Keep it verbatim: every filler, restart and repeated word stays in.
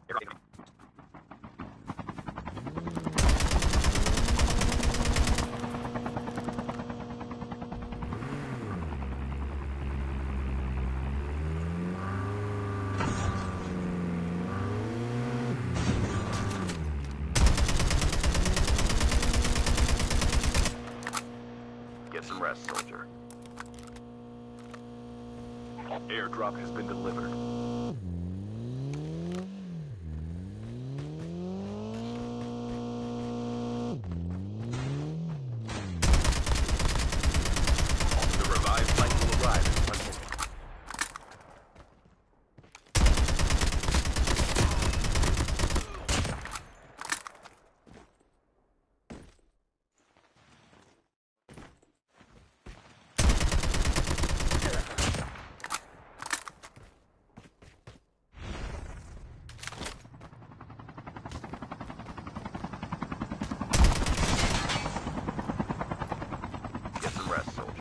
Get some rest, soldier. Airdrop has been delivered. The revived flight will arrive in one minute. Get some rest, soldier.